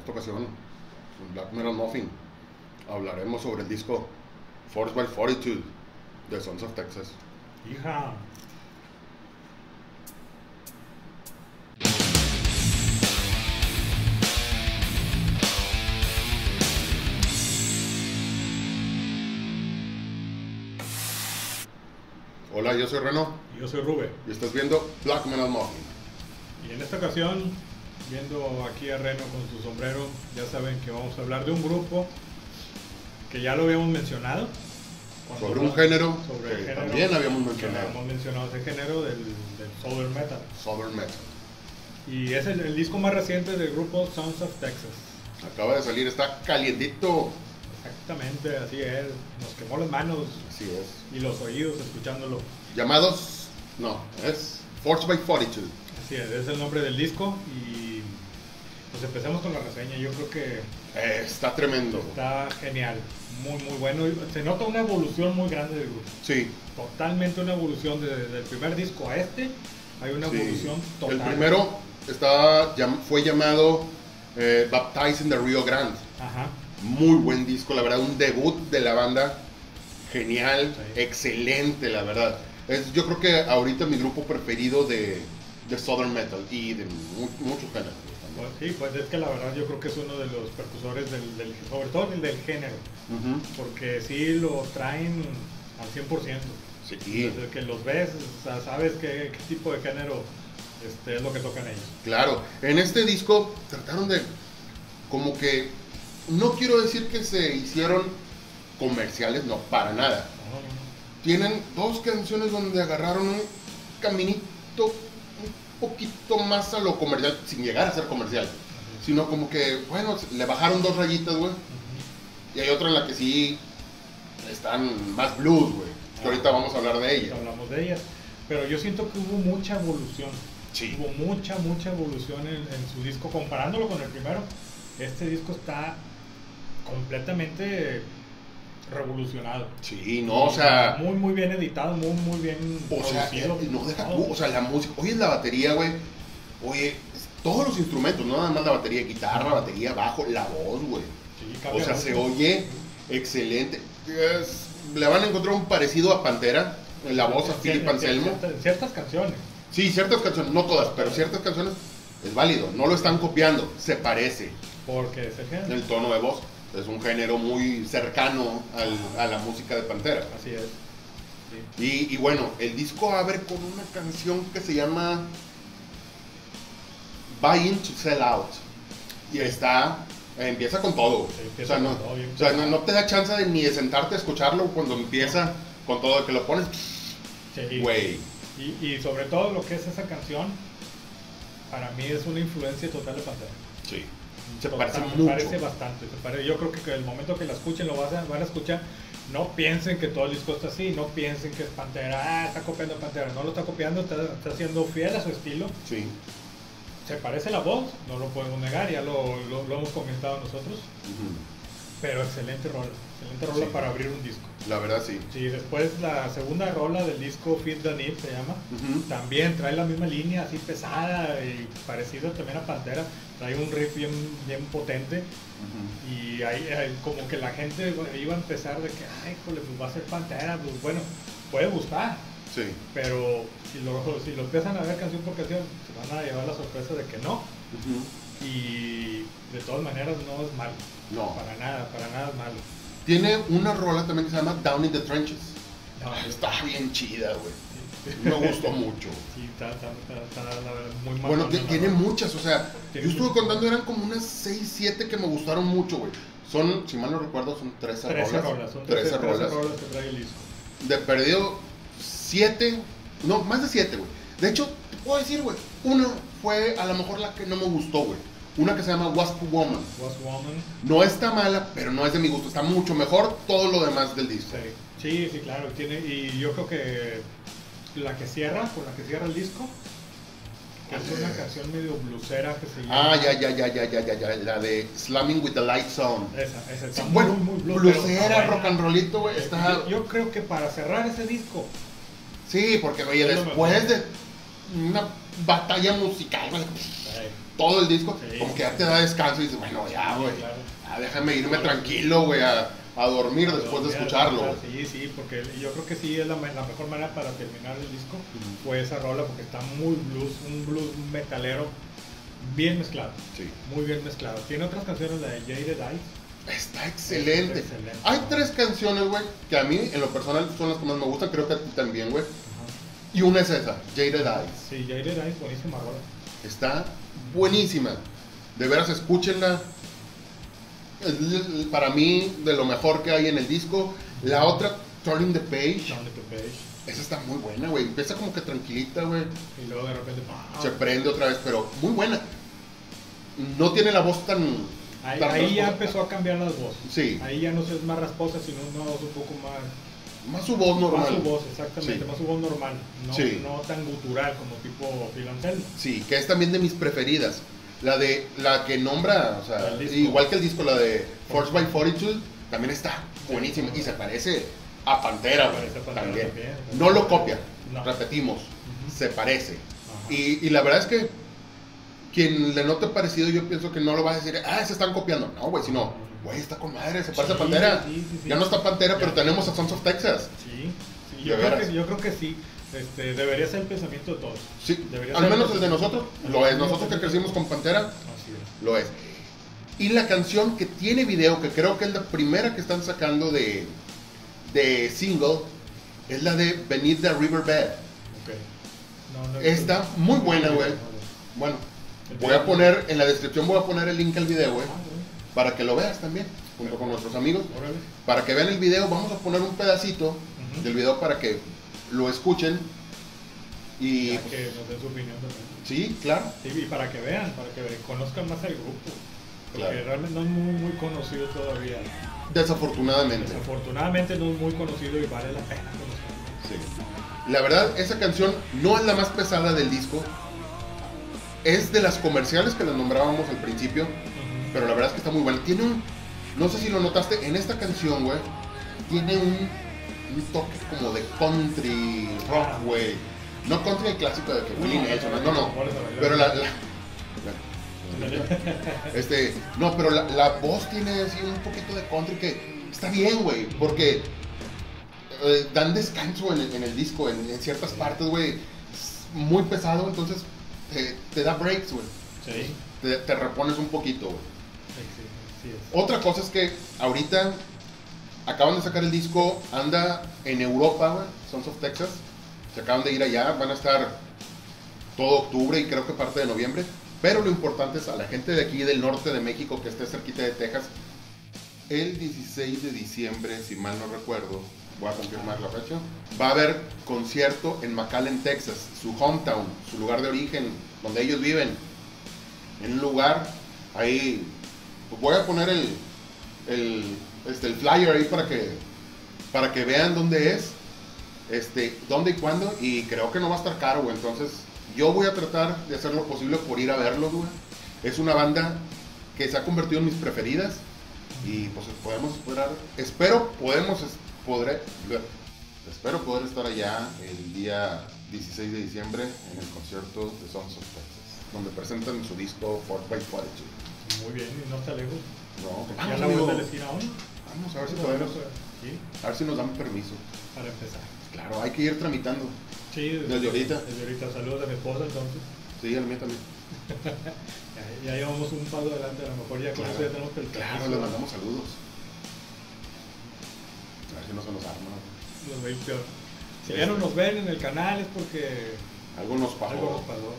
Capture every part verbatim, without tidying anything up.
esta ocasión, en Black Metal Muffin, hablaremos sobre el disco Force by Fortitude de Sons of Texas. Hija. Hola, yo soy Reno. Y yo soy Rube. Y estás viendo Black Metal Muffin. Y en esta ocasión, viendo aquí a Reno con su sombrero, ya saben que vamos a hablar de un grupo que ya lo habíamos mencionado. Sobre un género sobre que el género, también habíamos que mencionado. habíamos mencionado ese género del, del Southern Metal. Southern Metal. Y es el, el disco más reciente del grupo Sons of Texas. Acaba de salir, está calientito. Exactamente, así es. Nos quemó las manos Así es. y los oídos escuchándolo. Llamados, no, es Force by Fortitude. Así es, es el nombre del disco. Y pues empecemos con la reseña. Yo creo que Eh, está tremendo. está genial, muy muy bueno. Se nota una evolución muy grande del grupo. Sí. Totalmente una evolución de- del primer disco a este. Hay una Sí. evolución total. El primero estaba, llam- fue llamado eh, Baptized in the Rio Grande. Ajá. Muy buen disco, la verdad, un debut de la banda. Genial, Sí. excelente, la verdad. Es, yo creo que ahorita mi grupo preferido de, de Southern Metal y de mu- muchos géneros Pues también. sí, pues es que la verdad yo creo que es uno de los precursores del, del sobre todo el del género, Ujú. porque sí lo traen al cien por ciento. Sí. Desde que los ves, o sea, sabes qué, qué tipo de género este, es lo que tocan ellos. Claro, en este disco trataron de, como que, no quiero decir que se hicieron comerciales, no, para nada. No, no, no. Tienen dos canciones donde agarraron un caminito un poquito más a lo comercial, sin llegar a ser comercial, sino como que, bueno, le bajaron dos rayitas, güey, y hay otra en la que sí están más blues, güey, que ahorita vamos a hablar de ella. Hablamos de ellas, pero yo siento que hubo mucha evolución. Sí. Hubo mucha, mucha evolución en, en su disco, comparándolo con el primero. Este disco está completamente revolucionado. Sí, no, o sea, Muy, muy bien editado, muy, muy bien o sea, producido. no deja todo. tú, o sea, la música, oye, la batería, güey, oye, todos los instrumentos, no nada más la batería, guitarra, batería, bajo, la voz, güey. Sí, O cambia sea, mucho. se oye excelente. Es- le van a encontrar un parecido a Pantera, en la voz a En Philip cier- en Anselmo. ciertas- en ciertas canciones. Sí, ciertas canciones, no todas, pero ciertas canciones es válido. No lo están copiando, se parece. Porque es el género. El tono de voz es un género muy cercano al- a la música de Pantera. Así es. Sí. Y, y bueno, el disco abre con una canción que se llama Buy In to Sell Out. Y está, eh, empieza con todo. Sí, O empieza sea, no, con todo, bien o sea, no, no te da chance de ni de sentarte a escucharlo cuando empieza con todo, que lo pones, Sí. güey. Y, y sobre todo lo que es esa canción, para mí es una influencia total de Pantera. Sí. Se Total, parece me mucho. parece bastante. se pare- Yo creo que el momento que la escuchen, lo vas a- van a escuchar. No piensen que todo el disco está así, no piensen que es Pantera, ah, está copiando Pantera. No lo está copiando, está, está siendo fiel a su estilo. Sí. Se parece la voz, no lo podemos negar, ya lo, lo- lo hemos comentado nosotros. Ujú. Pero excelente rola, excelente rola Sí. para abrir un disco. La verdad, sí. Sí, después la segunda rola del disco Feed the Need se llama. Ujú. También trae la misma línea, así pesada y parecida también a Pantera. Trae un riff bien, bien potente. Ujú. Y ahí, ahí como que la gente iba a empezar de que, ay, híjole, pues va a ser Pantera. Pues bueno, puede gustar, Sí. pero si lo, si lo empiezan a ver canción por canción, se van a llevar la sorpresa de que no. Ujú. Y de todas maneras no es malo. No. Para nada, para nada es malo. Tiene una rola también que se llama Down in the Trenches. No, Está bien chida, güey. sí. Me gustó mucho. Sí, está, está, está, está, la verdad, muy mal. Bueno, ti- tiene muchas, o sea, Tiene yo estuve muchas. contando, eran como unas seis, siete que me gustaron mucho, güey. Son, si mal no recuerdo, son trece rolas. trece rolas, son trece trece, trece rolas. rolas que trae el disco. De perdido, siete, no, más de siete, güey. De hecho, te puedo decir, güey, una fue a lo mejor la que no me gustó, güey. Una que se llama Wasp Woman. Was Woman. No está mala, pero no es de mi gusto. Está mucho mejor todo lo demás del disco. Sí, sí, sí, claro. Tiene, y yo creo que la que cierra, con la que cierra el disco, que es una canción medio blusera que se llama. Ah, ya, ya, ya, ya, ya, ya, ya. La de Slamming with the Lights On. Esa, esa está Sí, muy, bueno, muy blues, pero está blusera, buena. rock and rollito, güey. Está... Yo, yo creo que para cerrar ese disco, Sí, porque, oye, Es lo después mejor. de una batalla musical, güey, eh, todo el disco, Sí, como que sí. ya te da descanso y dices, bueno, ya, güey, Claro. ya déjame irme tranquilo, güey, a, a dormir después de Mira, escucharlo, o güey. sea, Sí, sí, porque yo creo que sí es la, me- la mejor manera para terminar el disco fue esa rola porque está muy blues, un blues metalero bien mezclado, Sí. muy bien mezclado. Tiene otras canciones, la de Jaded Eyes. Está excelente. Excelente. Hay tres canciones, güey, que a mí, en lo personal, son las que más me gustan, creo que a ti también, güey. Ajá. Y una es esa, Jaded Eyes. Sí, Jaded Eyes, buenísima rola. Está buenísima. De veras, escúchenla. Es l- para mí, de lo mejor que hay en el disco. La otra, Turning the Page. Down the Page. Esa está muy buena, güey. Empieza como que tranquilita, güey. Y luego de repente, ¡pam! Se prende otra vez, pero muy buena. No tiene la voz tan... Ahí, tan ahí ya rasposa. empezó a cambiar las voces. Sí. Ahí ya no es más rasposa, sino una voz un poco más. Más su voz normal. Más su voz, exactamente, Sí. más su voz normal. No, Sí. no tan gutural como tipo Phil Anselmo. Sí, que es también de mis preferidas. La de la que nombra, o sea, El disco. igual que el disco, la de Force by Fortitude, también está buenísima y se parece a Pantera, Se güey, parece a Pantera también. también. No lo copia, No. repetimos, Ujú. se parece. Ajá. Y, y la verdad es que quien le note parecido, yo pienso que no lo va a decir, ah, se están copiando. No, güey, sino, güey, está con madre, se parece Sí, a Pantera. sí, sí, sí. Ya no está Pantera, pero Ya. tenemos a Sons of Texas. Sí, sí, De yo, creo veras. que, yo creo que sí. Este, debería ser el pensamiento de todos. Sí, Debería al ser menos el el de nosotros, lo es. Nosotros que Sí. crecimos con Pantera, Así es. lo es. Y la canción que tiene video, que creo que es la primera que están sacando de, de single, es la de Beneath the Riverbed. Ok. No, no, Está no, muy no, buena, no, güey. no, no. Bueno, voy a poner, en la descripción voy a poner el link al video, güey, Ah, bueno. para que lo veas también, junto con nuestros amigos. Órale. Para que vean el video, vamos a poner un pedacito Ujú. del video para que lo escuchen. Y Ya que nos den su opinión también. sí, claro. Sí, y para que vean, para que conozcan más el grupo. Porque Claro. realmente no es muy, muy conocido todavía. Desafortunadamente. Desafortunadamente no es muy conocido y vale la pena conocerlo. Sí. La verdad, esa canción no es la más pesada del disco. Es de las comerciales que las nombrábamos al principio. Ujú. Pero la verdad es que está muy buena. Tiene un... No sé si lo notaste, en esta canción, güey, tiene un, un toque como de country rock, güey. No country el clásico de que Willie Nelson, no, no. Por eso, yo- Pero la... la- la- este, no, pero la, la voz tiene así un poquito de country que está bien, güey, porque eh, dan descanso en el, en el disco, en, en ciertas partes, güey. Es muy pesado, entonces te, te da breaks, güey. Sí, Te, te repones un poquito, güey. sí, sí, sí es. Otra cosa es que ahorita acaban de sacar el disco, anda en Europa, güey, Sons of Texas. Se acaban de ir allá, van a estar todo octubre y creo que parte de noviembre. Pero lo importante es a la gente de aquí del norte de México que esté cerquita de Texas. El dieciséis de diciembre, si mal no recuerdo, voy a confirmar la fecha, va a haber concierto en McAllen, Texas, su hometown, su lugar de origen, donde ellos viven. En un lugar ahí, pues voy a poner el, el, este, el flyer ahí para que, para que vean dónde es, este, dónde y cuándo, y creo que no va a estar caro, güey. Entonces yo voy a tratar de hacer lo posible por ir a verlos, güey. Es una banda que se ha convertido en mis preferidas y pues podemos esperar, espero podemos, es- podré, espero poder estar allá el día dieciséis de diciembre en el concierto de Sons of Texas, donde presentan su disco Fort by Fortitude. Muy bien, y no está lejos. No, Ya vamos, la amigo. vuelta de la esquina aún. Vamos a ver si podemos, Sí, a ver si nos dan permiso. para empezar. Claro, hay que ir tramitando. Sí, Desde ahorita. Desde ahorita. Saludos a mi esposa entonces. Sí, el mío también. Ya, ya llevamos un paso adelante, a lo mejor ya con Claro. eso ya tenemos que el Claro, permiso. les mandamos saludos. A ver si no se nos arma. Nos va a ir peor. Si Sí, ya no sí. nos ven en el canal es porque Algo nos pasó. algo nos pasó.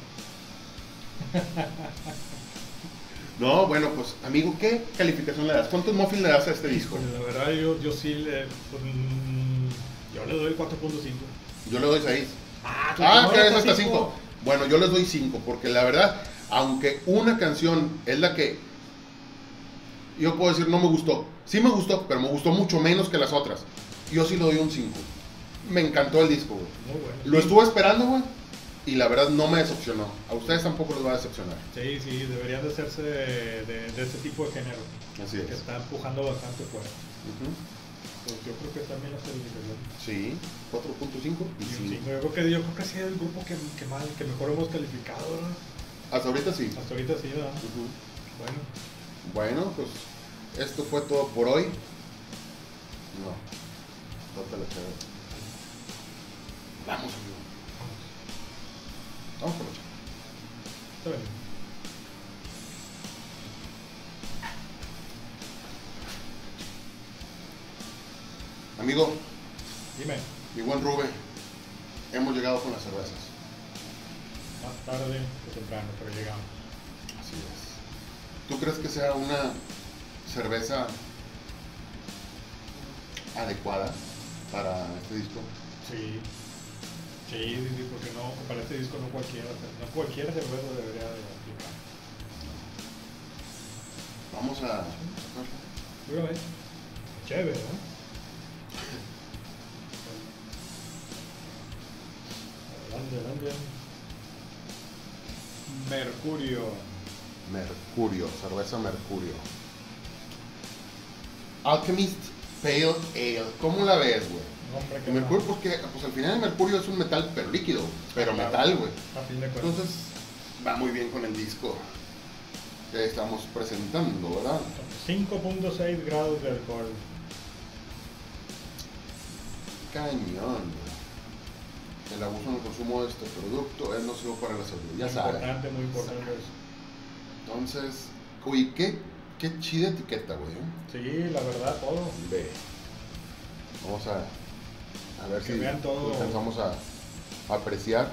No, bueno, pues, amigo, ¿qué calificación le das? ¿Cuántos muffins le das a este disco? Híjole, la verdad yo, yo sí le... pues, mm, yo le doy cuatro punto cinco. Yo le doy seis. Ah, Ah, que es hasta cinco. Bueno, yo les doy cinco, porque la verdad, aunque una canción es la que yo puedo decir no me gustó. Sí me gustó, pero me gustó mucho menos que las otras. Yo sí le doy un cinco. Me encantó el disco, güey. Muy bueno. Lo estuve esperando, güey, y la verdad no me decepcionó. A ustedes tampoco les va a decepcionar. Sí, sí, deberían de hacerse de, de, de ese tipo de género. Así Que es. está empujando bastante fuerte. Ujú. Pues yo creo que también la calificación. Sí, cuatro punto cinco y Y un cinco. cinco. Yo creo que yo creo que sí es el grupo que, que, más, que mejor hemos calificado, ¿verdad? Hasta ahorita sí. Hasta ahorita sí, ¿verdad? Ujú. Bueno, Bueno, pues esto fue todo por hoy. No, no te la chévere. Vamos, amigo. Vamos por la chévere. está bien. Amigo, Dime, mi buen Rube, hemos llegado con las cervezas. más tarde que temprano, pero llegamos. Así es. ¿Tú crees que sea una cerveza adecuada para este disco? Sí, sí, sí, sí, porque no, para este disco no cualquiera, no cualquier cerveza debería de aplicar. Vamos a... Seguramente. Chévere, ¿no? Adelante, adelante. Mercurio. Mercurio, cerveza Mercurio. Alchemist Pale Ale. ¿Cómo la ves, güey? Hombre, que El mercurio, porque pues al final el mercurio es un metal, pero líquido, pero Claro. metal, güey. A fin de cuentas. Entonces va muy bien con el disco que estamos presentando, ¿verdad? cinco punto seis grados de alcohol. Cañón, güey. El abuso en el consumo de este producto es nocivo para la salud, ya muy sabes. importante, muy importante eso. Entonces, uy, qué, qué chida etiqueta, güey. ¿eh? Sí, la verdad, todo. Ve. Vamos a, a ver Que si vean todo. alcanzamos a, a apreciar.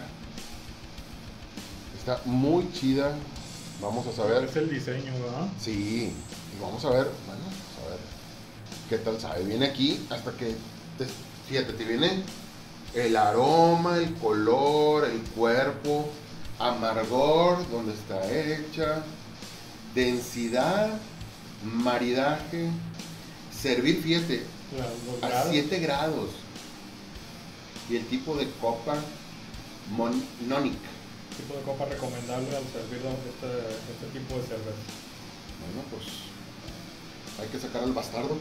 Está muy chida. Vamos a saber. Es el diseño, ¿verdad? Sí, y vamos a ver, bueno, vamos a ver qué tal sabe. Viene aquí hasta que, te, fíjate, te viene el aroma, el color, el cuerpo, amargor, donde está hecha, densidad, maridaje, servir, fíjate, La- los a grados. siete grados. Y el tipo de copa, mon, Nonic. Tipo de copa recomendable al servir este, este tipo de cerveza. Bueno, pues hay que sacar al bastardo.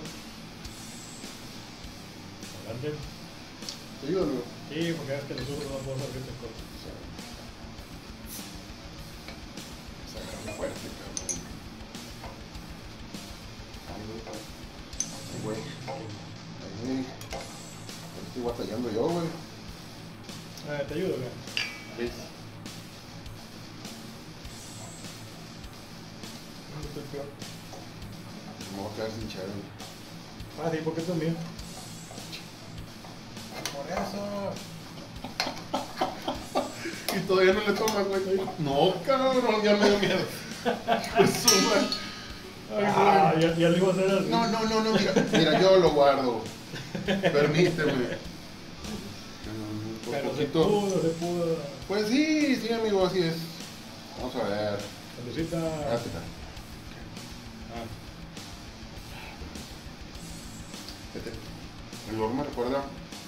Adelante. Te ayudo, amigo. Sí, porque es que nosotros no podemos hacer estas cosas. Saca fuerte, cabrón. Ay, güey. Ay, güey. Estoy batallando yo, güey. Eh, te ayudo, güey. ¿Ves? ¿Dónde está el peor? Me voy a quedar sin chévere. Ah, sí, porque esto es mío. Por eso. Y todavía no le tomas, güey. No, cabrón, ya me dio miedo. Pues suma. Ah, ya, ya lo iba a hacer así. No, no, no, no, mira, mira, yo lo guardo. Permíteme. Mm, por Pero se poquito. pudo, se pudo. Pues sí, sí, amigo, así es. Vamos a ver. Salucita. Espérate, espérate. Ah, Fíjate, el olor me recuerda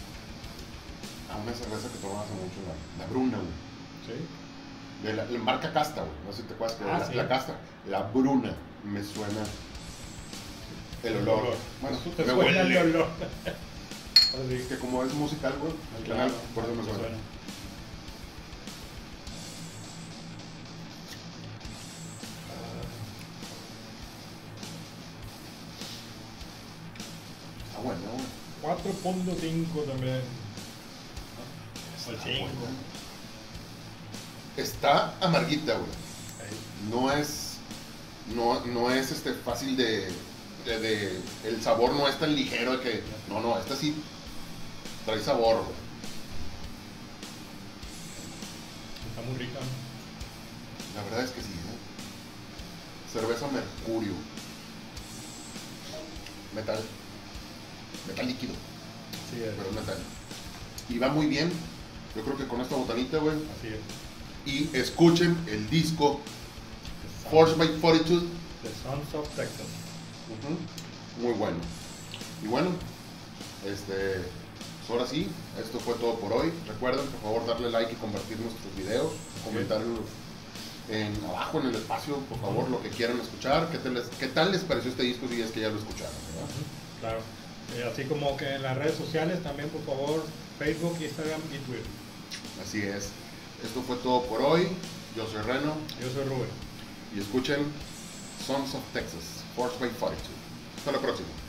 a una cerveza que tomaba hace mucho, la, la Bruna, güey. sí. De la, la marca Casta, güey. No sé si te acuerdas, pero Ah, la, sí. la Casta, la Bruna, me suena el olor. Bueno, te me suena huele. el olor. Ahora sí. Que como es musical, güey, al final, por eso me te suena. Está bueno, güey. cuatro punto cinco también. O el Está cinco. bueno. Está amarguita, güey. Ahí. No es, no, no es este fácil de, de, de- el sabor no es tan ligero de que, no, no, esta sí trae sabor, güey. Está muy rica. La verdad es que sí, ¿eh? Cerveza Mercurio. Metal. Metal líquido, Sí, es. pero es metal. Y va muy bien, yo creo que con esta botanita, güey. Así es. Y escuchen el disco Force by Fortitude. The Sons of Texas. Ujú, muy bueno. Y bueno, este, pues ahora sí, esto fue todo por hoy. Recuerden, por favor, darle like y compartir nuestros videos, comentar en, abajo en el espacio, por favor, lo que quieran escuchar. ¿Qué tal les, qué tal les pareció este disco si es que ya lo escucharon? ¿Verdad? Claro. Eh, así como que en las redes sociales también, por favor, Facebook, Instagram y Twitter. Así es. Esto fue todo por hoy. Yo soy Reno. Yo soy Rubén. Y escuchen Sons of Texas, Force by cuarenta y dos. Hasta la próxima.